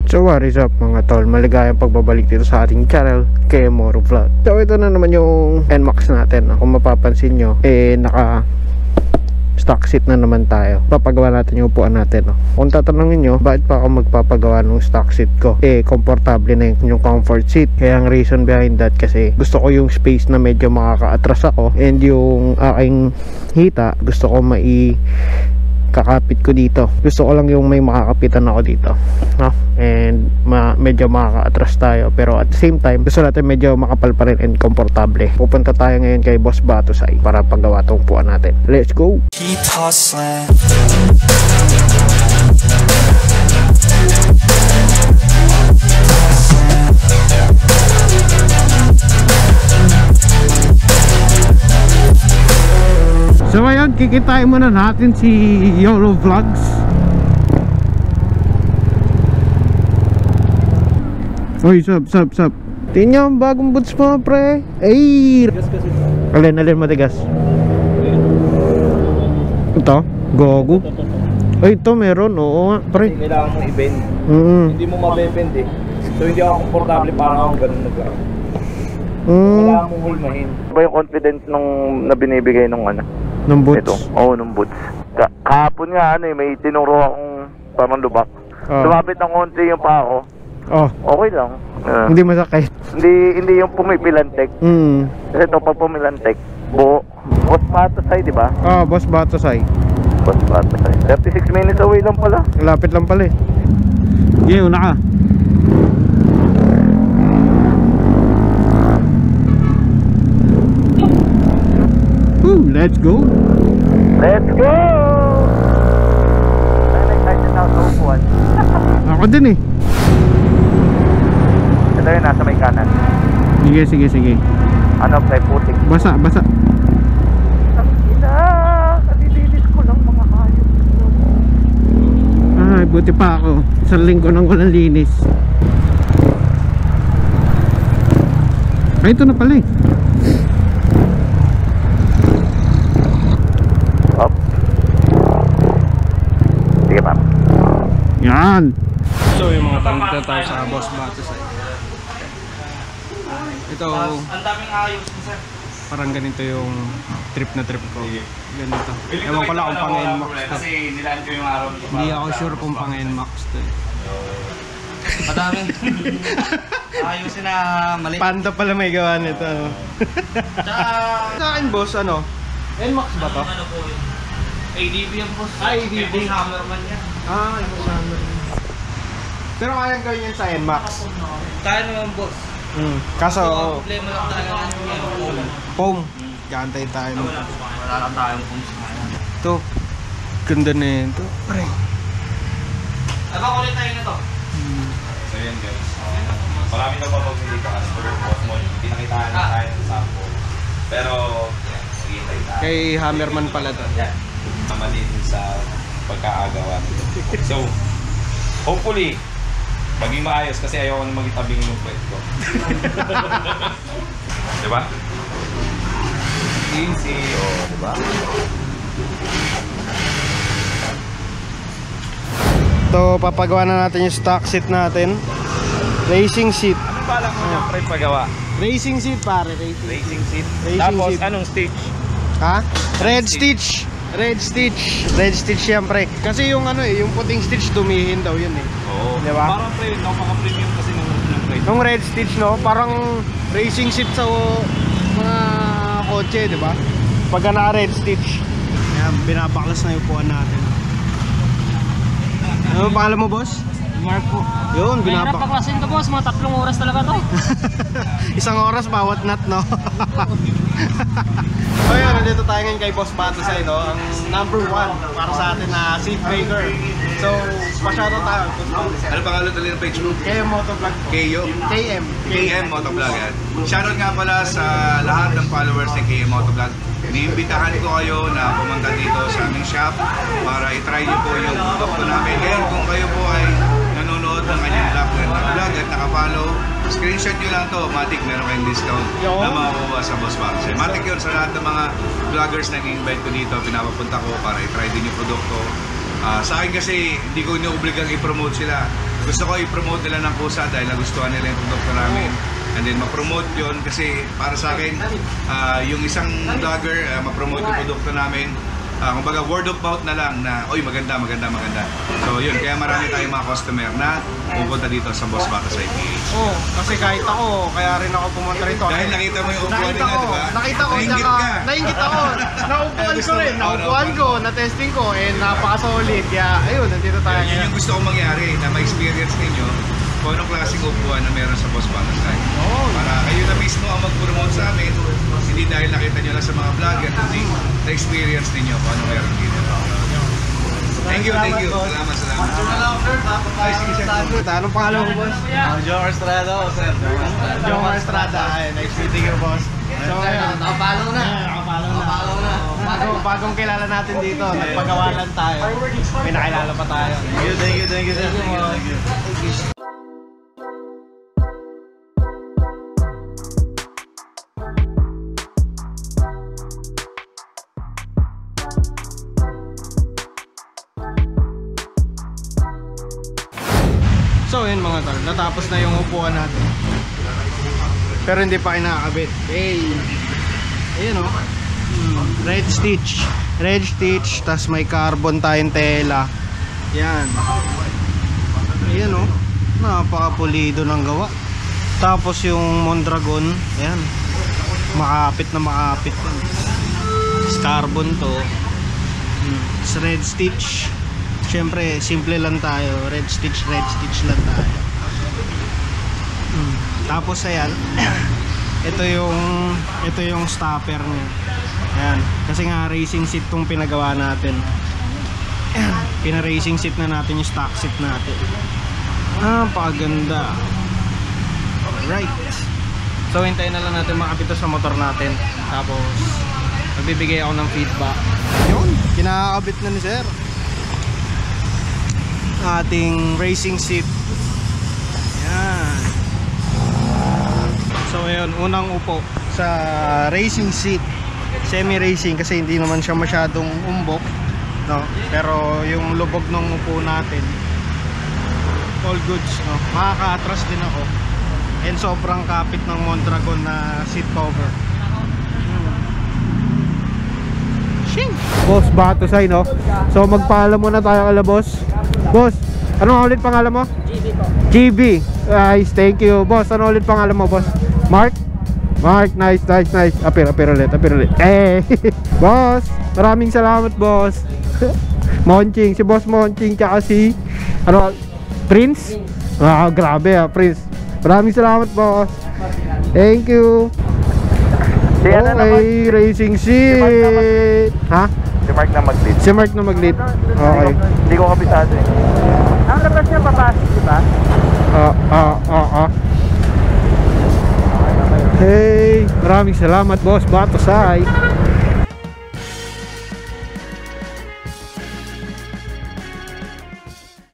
So what is up mga tol, maligayang pagbabalik dito sa ating channel, KM Moto Vlog. So ito na naman yung NMAX natin. Kung mapapansin nyo, naka stock seat na naman tayo. Papagawa natin yung upuan natin. Kung tatanungin nyo, bakit pa ako magpapagawa ng stock seat ko? Komportable na yung comfort seat. Kaya ang reason behind that, kasi gusto ko yung space na medyo makaka-atras ako, and yung aking hita, gusto ko kakapit ko dito. Gusto ko lang yung may makakapitan ako dito, no? And medyo makaka-atras tayo, pero at the same time gusto natin medyo makapal pa rin and komportable. Pupunta tayo ngayon kay Boss Batosay para paggawa tong upuan natin. Let's go! Keep hustling. So ayun, kikitain muna natin si YOLO Vlogs. Uy, sup. Tingnan nyo ang bagong boots mo, pre. Ay! Alin matigas? Ito? Gogo? Ay, ito meron, oo nga, pre. Kailangan mo i-bend. Hindi mo mabebend eh. So hindi ako komportable parang akong ganun naglaro. Kailangan mong hulmahin. Ba yung confidence nung na binibigay nung ano? Nung boots? Ito. Oo, nung boots. Kahapon nga may tinuro akong parang lubak. Lumapit ng konti yung paa ko. Okay lang. Hindi masakit? Hindi yung pumipilantek. Kasi ito pag pumilantek, Boss Batosay, di ba? Boss Batosay. Boss Batosay. 36 minutes away lang pala. Lapit lang pala eh. Yeah, una ka. Let's go! Let's go! I'm excited now to upuan. Ako din eh. Ito yung nasa may kanan. Sige. Ano, play putik. Basa. Ina! Kadidilis ko lang mga hayop. Ay, buti pa ako. Isang linggo nang walang linis. Ay, ito na pala eh. Up. Sige pa. Yan. So yung mga tanong tayo sa Boss Batosay. Ito, ang daming ayos sir. parang ganito yung trip ko. Ganito. Ewan ko lang kung pang NMAX to. Kasi nilaan ko yung araw. Hindi ako sure kung pang NMAX to eh. Madami. Ayusin na mali. Panda pala may gawa nito. Sa akin boss, ano? NMAX ba to? Ano po yun? ADB yan boss. ADB. Hammerman yan. Yung Hammerman. Pero kayang gawin yan sa NMAX. Kaya naman boss. Kaso, Problema lang talaga yan. foam. Gaantayin tayo. Wala lang tayong foam sa kanya. Ito. Ganda na yun. Ito. Pre. Kulit tayo na to. So yan guys, marami na pa pag-hindi ka kasi for boss mo, hindi nakitaan na tayo ng sample. Pero, yan, maghihintay tayo. Kay Hammerman pala to. Yan, namalin sa pagkaagawa. So, hopefully, maging maayos kasi ayoko na mag-itabing yung plate ko. Diba? Easy, diba? So, papagawa na natin yung stock seat natin. Racing seat. Ano balak mo yung plate pagawa? Racing seat pare, Racing seat. Racing Tapos, seat. anong stage? Ha? Red stitch. Red stitch yan pre. Kasi yung yung puting stitch dumihin daw yun eh. Oo. Diba? Parang napaka-premium kasi ng plate. Yung red stitch no, parang racing seat sa mga kotse, diba? Pagka na red stitch. Yan, binabaklas na yung upuan natin. Ano pangalan mo boss? Mark po. Yun, Mahirap paklasin to boss, mga 3 oras talaga to. Isang oras bawat nut, no? So yun, nandito tayo ngayon kay Boss Batosay, no? Ang number 1 para sa atin na seat maker. So, pa-shoutout tayo. Ano pangalan ulit ng page mo? KM Motovlog. KM Motovlog yan. Shoutout nga pala sa lahat ng followers ng KM Motovlog. Iniimbitahan ko kayo na pumunta dito sa aming shop para i-try nyo po yung produkto namin. Ngayon, kung kayo po ay nanonood ng kanyang vlog at nakafollow, screenshot nyo lang to, matik meron kayong discount na makukuha sa Boss Batosay. Matik yun sa lahat ng mga vloggers na i-invite ko dito, pinapapunta ko para i-try din yung produkto. Sa akin kasi, hindi ko ino-obligang i-promote sila. gusto ko i-promote nila ng kusa dahil nagustuhan nila yung produkto namin. And then ma-promote yun kasi para sa akin, yung isang vlogger, ma-promote yung produkto namin. Kumbaga word of mouth na lang na, oy maganda. So yun, kaya marami tayong mga customer na pupunta dito sa Boss Bata sa IPH. Oo, kasi kahit ako, kaya rin ako pumunta rito. Dahil nakita mo yung upuan nila, di ba? Nakita ko, Nainggit tsaka ka. nainggit ako. Naupuan ko rin, naupuan ko, na-testing ko, napaka-solid. Kaya ayun, nandito tayo. Yun yung gusto kong mangyari, na ma-experience ninyo kung anong klaseng upuan na meron sa Boss Bata sa para kayo na mismo ang mag-promote sa amin, hindi dahil nakita nyo lang sa mga vlogger, kundi na-experience ninyo kung ano meron dito. Thank you. Salamat. Ay, sige, sir. Anong pangalan mo, boss? Joker Estrada o sir? Joker Estrada. Ay, nice meeting you, boss. So, Nakapalo na. Bagong kilala natin dito. Nagpagawa lang tayo. May nakilala pa tayo. Thank you, sir. Thank you. So yun mga tol, natapos na yung upuan natin. Pero hindi pa kinakabit. Hey! Ayan o. Red stitch, tas may carbon tayong tela. Yan. Ayan o. Napakapulido ng gawa. Tapos yung Mondragon, ayan. Makapit na makapit. Tas carbon to. Tas red stitch. Siyempre, simple lang tayo. Red stitch lang tayo. Tapos ayan, ito yung stopper niya. Ayan, kasi nga racing seat tong pinagawa natin. Pina-racing seat na natin yung stock seat natin. Napakaganda. Alright. So hintayin na lang natin makapito sa motor natin. Tapos magbibigay ako ng feedback. Yun, kinakabit na ni sir ating racing seat. Yan. So ayun, unang upo sa racing seat, semi-racing kasi hindi naman siya masyadong umbok, no? Pero yung lubog ng upo natin all goods, no? Makaka-atras din ako. And sobrang kapit ng Mondragon na seat cover. Boss Batusay, no? So magpaalam muna tayo kala boss. Boss, ano ulit pangalan mo? GB po. GB. Nice, thank you. Boss, ano ulit pangalan mo, boss? Mark? Mark, nice. Apir ulit. Eh, boss, maraming salamat, boss. Monching, si boss Monching, tsaka si, ano, Prince? Grabe Prince. Maraming salamat, boss. Thank you. Okay, racing seat. Ha? Si Mark na mag-lead. Si Mark na mag-lead. Okay. Hindi ko kabisado eh. Ang labas niya papasok, di ba? Hey, maraming salamat, boss Batusay.